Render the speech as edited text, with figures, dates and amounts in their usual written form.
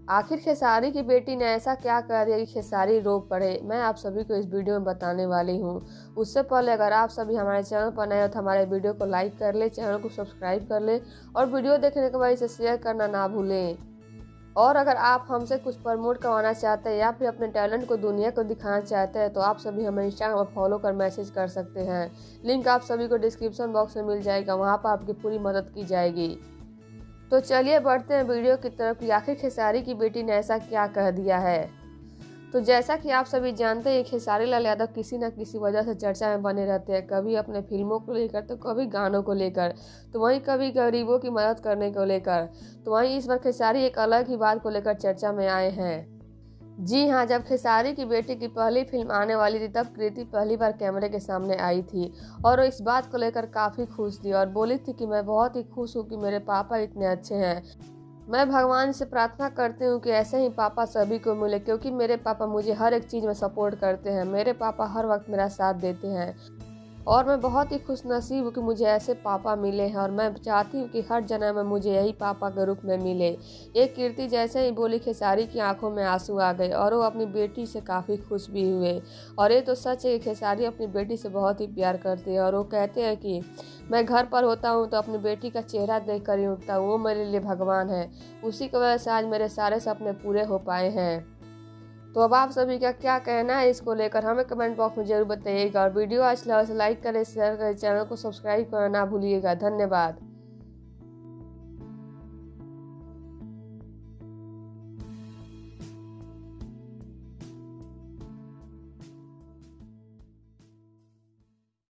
आखिर खेसारी की बेटी ने ऐसा क्या कर दिया कि खेसारी रो पड़े, मैं आप सभी को इस वीडियो में बताने वाली हूँ। उससे पहले अगर आप सभी हमारे चैनल पर नए हो तो हमारे वीडियो को लाइक कर ले, चैनल को सब्सक्राइब कर ले और वीडियो देखने के बाद इसे शेयर करना ना भूलें। और अगर आप हमसे कुछ प्रमोट करवाना चाहते हैं या फिर अपने टैलेंट को दुनिया को दिखाना चाहते हैं तो आप सभी हमें इंस्टाग्राम पर फॉलो कर मैसेज कर सकते हैं। लिंक आप सभी को डिस्क्रिप्शन बॉक्स में मिल जाएगा, वहाँ पर आपकी पूरी मदद की जाएगी। तो चलिए बढ़ते हैं वीडियो की तरफ कि आखिर खेसारी की बेटी ने ऐसा क्या कह दिया है। तो जैसा कि आप सभी जानते हैं, खेसारी लाल यादव किसी न किसी वजह से चर्चा में बने रहते हैं, कभी अपने फिल्मों को लेकर तो कभी गानों को लेकर, तो वहीं कभी गरीबों की मदद करने को लेकर। तो वहीं इस बार खेसारी एक अलग ही बात को लेकर चर्चा में आए हैं। जी हाँ, जब खेसारी की बेटी की पहली फिल्म आने वाली थी तब कृति पहली बार कैमरे के सामने आई थी और वो इस बात को लेकर काफ़ी खुश थी और बोली थी कि मैं बहुत ही खुश हूँ कि मेरे पापा इतने अच्छे हैं। मैं भगवान से प्रार्थना करती हूँ कि ऐसे ही पापा सभी को मिले, क्योंकि मेरे पापा मुझे हर एक चीज़ में सपोर्ट करते हैं, मेरे पापा हर वक्त मेरा साथ देते हैं और मैं बहुत ही खुश नसीब हूँ कि मुझे ऐसे पापा मिले हैं और मैं चाहती हूँ कि हर जन्म में मुझे यही पापा के रूप में मिले। ये कीर्ति जैसे ही बोली, खेसारी की आंखों में आंसू आ गए और वो अपनी बेटी से काफ़ी खुश भी हुए। और ये तो सच है कि खेसारी अपनी बेटी से बहुत ही प्यार करते हैं और वो कहते हैं कि मैं घर पर होता हूँ तो अपनी बेटी का चेहरा देख कर ही उठता हूँ, वो मेरे लिए भगवान है, उसी की वजह से आज मेरे सारे सपने पूरे हो पाए हैं। तो अब आप सभी का क्या कहना है इसको लेकर हमें कमेंट बॉक्स में जरूर बताइएगा और वीडियो अच्छा लगा तो लाइक करें, शेयर करें, चैनल को सब्सक्राइब करना ना भूलिएगा। धन्यवाद।